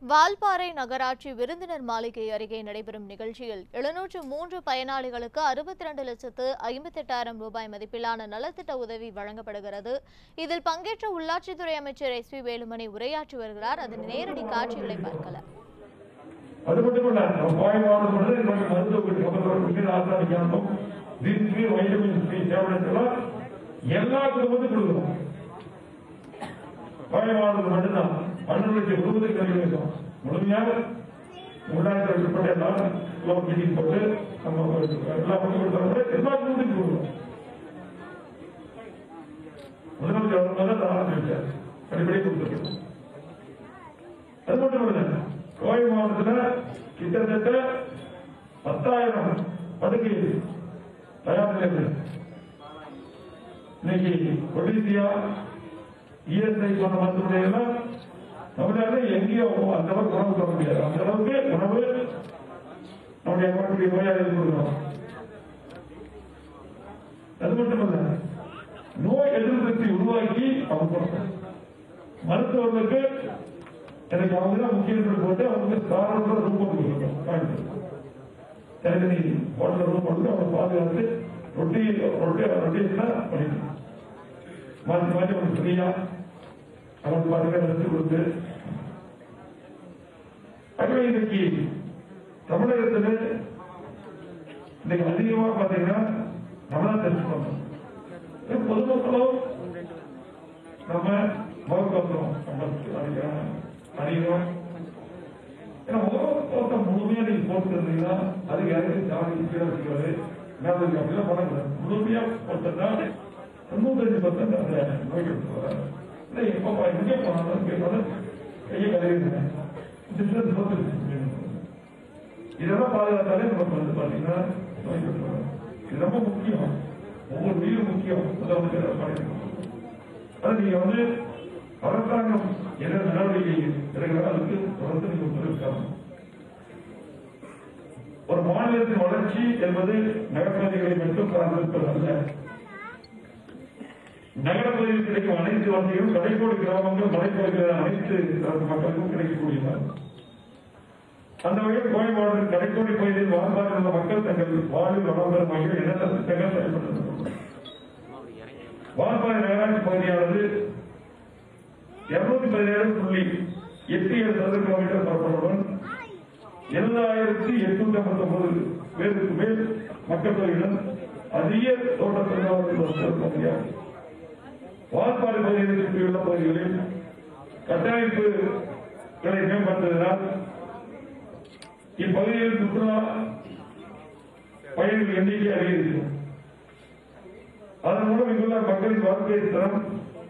வால்பாறை நகராட்சி விருந்தினர் மாளிகை அருகே நடைபெறும் நிகழ்ச்சியில் 703 பயனாளிகளுக்கு 62,58,000 ரூபாய் மதிப்பிலான நலத்திட்ட உதவி வழங்கப்படுகிறது. இதில் பங்கேற்ற உள்ளாட்சித்துறை அமைச்சர் எஸ். பி. வேலுமணி உரையாற்றி வருகிறார். அதன் நேரடி காட்சிகளை பார்க்கலாம். முழுமையாக உள்ளாட்சி உட்பட்ட எல்லாரும் மீட்டிங் போட்டு நம்ம எல்லா எல்லா குடும்பத்தையும் கொடுக்கணும். முதலமைச்சர் ஆரம்பிச்சார், அடிப்படை கொடுத்துருக்கோம். அது மட்டும் இல்ல, கோவை மாவட்டத்தில் கிட்டத்தட்ட 10,000 படுக்கை தயார் நிலையில் இன்னைக்கு கொடிசியா இஎஸ்ஐ போன்ற மருத்துவமனைகள் தமிழ்நாட்டில் எங்கேயும் அந்த அளவுக்கு உணவு தர முடியாது. அந்த அளவுக்கு உணவு நம்முடைய மக்களுடைய நோயாளிகள் கொடுக்கணும். அது மட்டுமல்ல, நோய் எதிர்ப்பு சக்தி உருவாக்கி அவங்க கொடுக்கணும். மருத்துவர்களுக்கு எனக்கு அவங்க தான் முக்கியத்துவம் போட்டு அவங்களுக்கு காரணத்தோட ரூம் கொடுக்கணும். தனித்தனி ஹோட்டல் ரூம் கொடுத்து அவங்க பாதுகாத்து ரொட்டேஷனா பண்ணிக்கணும். மாற்றி மாற்றி அவங்க ஃப்ரீயா அவங்களுக்கு பாதுகாத்து கொடுத்து அதுவே இன்னைக்கு தமிழகத்தில் இன்னைக்கு அதிகமா பாத்தீங்கன்னா நம்மதான் தெரிஞ்சுக்கணும். பொதுமக்களும் நம்ம முகக்கவசம் அணியணும். ஏன்னா முகக்கவசம் முழுமையா நீங்க போட்டு இருந்தீங்கன்னா அதுக்கு யாரையும் சாதி கீழே வச்சுக்கிறது அப்படிலாம் பண்ணக்கூடாது. முழுமையா போட்டா 95% அந்த நோய்க்கு வராது. எப்ப எங்கே போனாலும் கேட்டாலும் கையை கழுவிடுறேன். இதெல்லாம் பாதுகாத்தாலே நமக்கு வந்து பாத்தீங்கன்னா நோய் பெற்றுறோம். இது ரொம்ப முக்கியம். ஒவ்வொரு உயிரும் முக்கியம். அது நீங்க வந்து அரசாங்கம் என்ன நடவடிக்கை எடுக்கிறதோ அதுக்கு தொடர்ந்து நீங்க ஒத்துழைக்கணும். ஒரு மாநிலத்தின் வளர்ச்சி என்பது நகர்ப்பகுதிகளை மட்டும் சார்ந்திருப்பது அல்ல. நகரப்பகுதியில் கிடைக்கும் அனைத்து வசதிகளும் கடைக்கோடி கிராமங்கள் மலைப்பகுதிகள் அனைத்து மக்களுக்கும் கிடைக்கக்கூடியது. அந்த வகையில் கோவை மாவட்டத்தில் கடைக்கோடி பகுதியில் வாழ்வார்கள் உள்ள மக்கள் தங்கள் வாழ்வில் வளம்பெறும் வகையில் எண்ணற்ற திட்டங்கள் செயல்படுத்தப்படும். வால்பாறை நகராட்சி பகுதியானது 217.87 சதுர கிலோமீட்டர் பரப்பளவுடன் 7,859 பேருக்கு மேல் மக்கள் தொகையுடன் அதிக தோட்டத்தில் பகுதியாகும். வால்பாறை பகுதியை சுற்றியுள்ள பகுதிகளில் கட்டமைப்புகளை மேம்படுத்துவதால் இப்பகுதியில் சுற்றுலா பயணிகள் எண்ணிக்கை அதிகரிக்கும். அதன் மூலம் இங்குள்ள மக்களின் வாழ்க்கை தரம்